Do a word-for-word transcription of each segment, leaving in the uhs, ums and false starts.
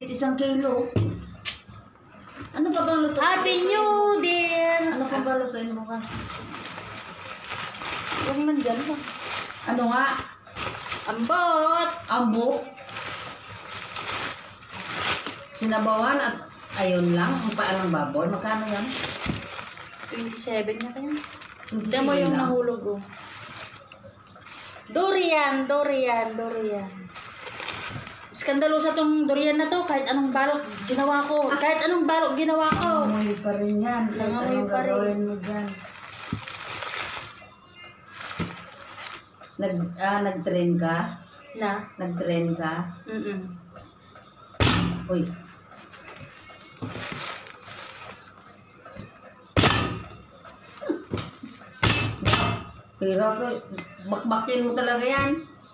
Isang kilo. Ano pa bang luto? Happy New Year! Ano pa ba lutuin mo ka? Yung nandyan ba? Ano nga? Ambot! Ambok. Sinabawan at ayun lang. Ang paalang baboy. Magkano yan? twenty-seven na tayo. Hindi Diyan mo yung lang. nahulog oh. Durian, durian, durian. Skandalosa tong durian na to. Kahit anong balok ginawa ko. Kahit anong balok ginawa ko. Nangamoy pa rin yan. Kahit Nangamoy anong pa rin. gagawin mo dyan. Nag, ah, nag-train ka? Na? Nag-train ka? Mm-mm. Uy. Pero, bakbakin mo talaga yan.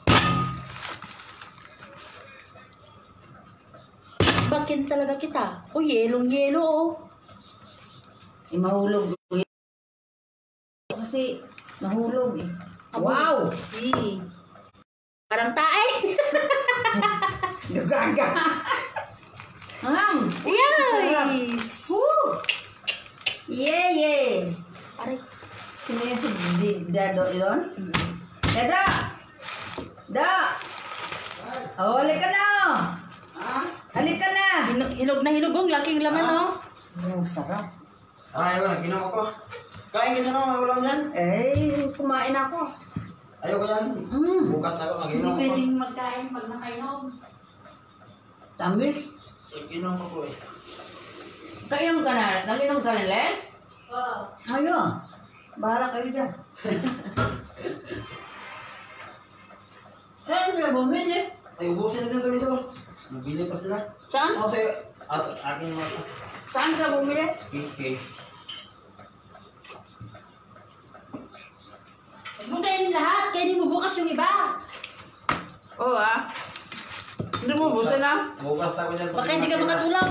Bakin talaga kita. O, yelong yelo oh. Eh, mahulog. Kasi, mahulog eh. Abo. Wow! Hey. Parang tae. Gagaga! Ang! Yes! Woo! Yeah, yeah! Aray. Sino yung si Di- Dado yun? Dado! Da! Oh, halika na! Halika na! Hino- Hinog na hinog oh. Laking laman oh. Ang sarap. Ah, ayaw na, ginawa ko. Kain ka na naman, ulam yan. Eh, kumain ako. Ayaw ko yan. Mm. Bukas na ako, Hindi mag-inom ako. pwedeng magkain pag nakainom. Tamis. Mag-inom ako eh. Kainom ka na? Nag-inom ka na, Les? Wow. Ayun. Bahala kayo dyan. Saan sila bumili? Ay, ubusin natin tuloy ito. Mabili pa sila. Saan? Ako sa'yo. Ah, sa akin mo ito. Saan sila bumili? Okay. Huwag mo kainin lahat. Kainin mo bukas yung iba. Oo ah. Hindi mo busa na. Bukas na ako dyan. Baka hindi ka makatulog.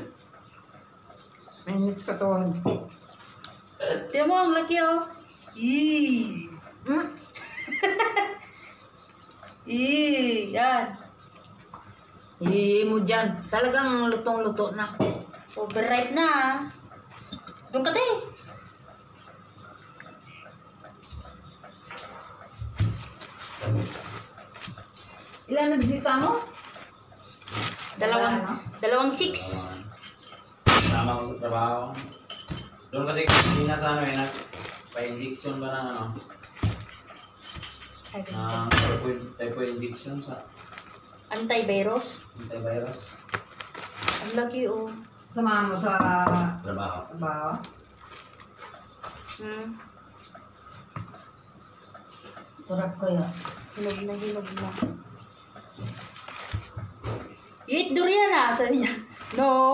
Mainit ka tuwan. Tiyan mo, ang laki oh. Eee! Hmm? Eee, yan. Eee mo dyan. Talagang lutong-luto na. Overripe na ah. Doon ka tayo. Ilan na bisita mo? Dalawang, Wala, no? dalawang chicks. Sama ko sa trabaho. Doon kasi hindi na sa ano eh, nag-pa-injection ba ng ano? Ay, Ng typhoid, typhoid injection sa antivirus. antivirus. Ang laki oh. Samahan mo sa Trabaho. trabaho. Hmm. Sarap kaya. Hinog na, hinog na. Eat durian ah, sabi niya. No.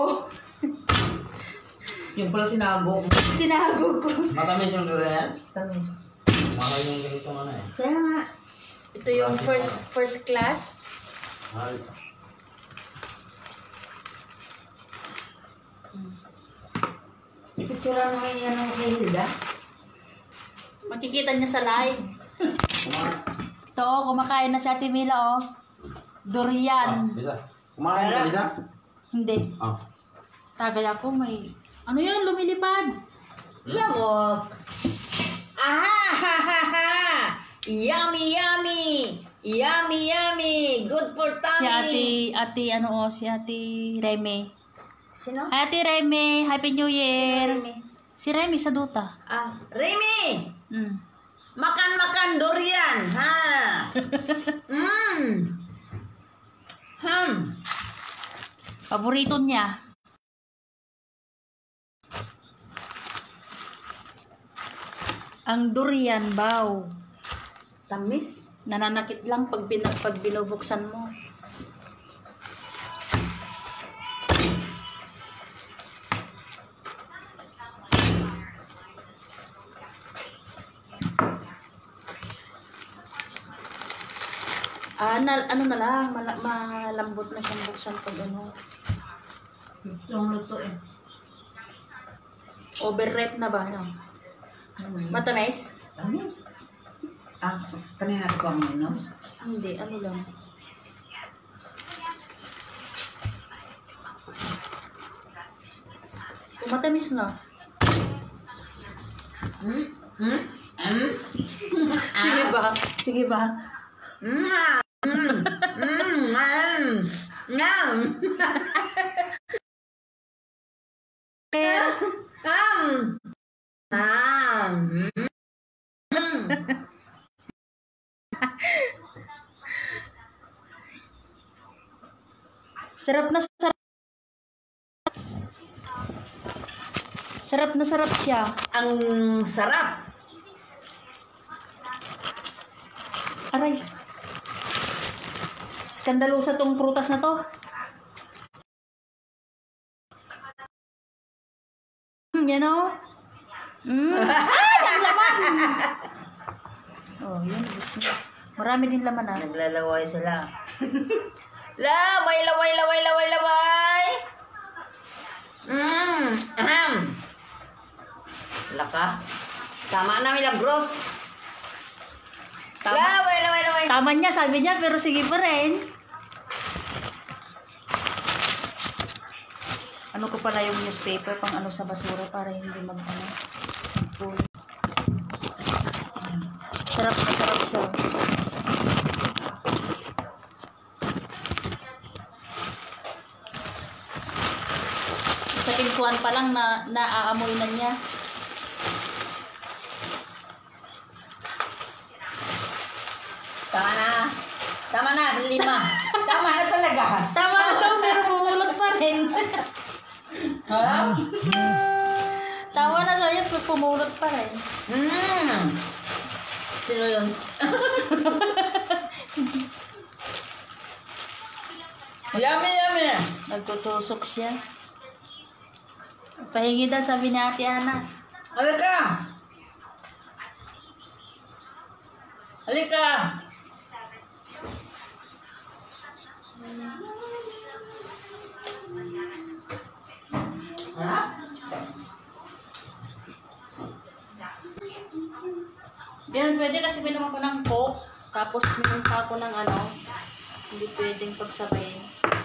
Yung pala tinago mo. Tinago ko. Matamis yung durian yan? Tamis. Mahal yung ganito ano eh. Kaya nga. Ito yung first first class. Mahal. Picture mo yung yan ng kay Hilda. Makikita niya sa live. Kumain. Ito oh, kumakain na si Ate Mila oh. Ah, Durian. bisa. Kumain ka, bisa? Hindi. Ah. Tagay ako may... Ano yun? Lumilipad. Lamok. Aha! Yummy, yummy! Yummy, yummy! Good for tummy! Si Ate, Ate ano oh, si Ate Reme. Sino? Hi Ate Reme, Happy New Sino, Year. Remy? Si Reme sa Duta. Ah, Remy! Mm. Makan-makan durian, ha? Mmm! Hmm. Paborito niya. Ang durian baw. Tamis. Nananakit lang pag, bin pag binubuksan mo. Ah, na, ano na lang, mala, malambot na siyang buksan pag ano. Yung luto eh. Overripe na ba, no? Hmm. Matamis? Tamis. Ah, kanina ka pa uminom? Hindi, ano lang. Matamis nga. Mm, mm, mm. Sige ba? Sige ba? Mm, mm, mm, mm, mm. Kaya, Um. Um. Mm. sarap na sarap. Sarap na sarap siya. Ang sarap. Aray. Skandalosa tong prutas na to. Hmm, yan o. Mm. Ay, ang laman! Oh, yun. Gusto. Marami din laman ah. Naglalaway sila. Laway, laway, laway, laway, laway. Mm. Ahem. Laka. Tama na, milagros. Tama. Laway, laway, laway. Tama niya, sabi niya, pero sige pa rin. Ano ko pala yung newspaper pang ano sa basura para hindi mag ano. Full. Sarap na sarap siya. Sa pintuan pa lang na naaamoy na niya. Tama na. Tama na, lima. Tama na talaga. Tama na to, pero pumulot pa rin. Ha? Tama na sa'yo, pero pumulot pa rin. Mm. Sino yun? Yummy, yummy. Nagtutusok siya. Pahingi daw, sabi ni Ate Ana. Halika. Halika. Ha? Ganun pwede kasi binuman ko ng coke, tapos binuman pa ako ng ano, hindi pwedeng pagsabayin.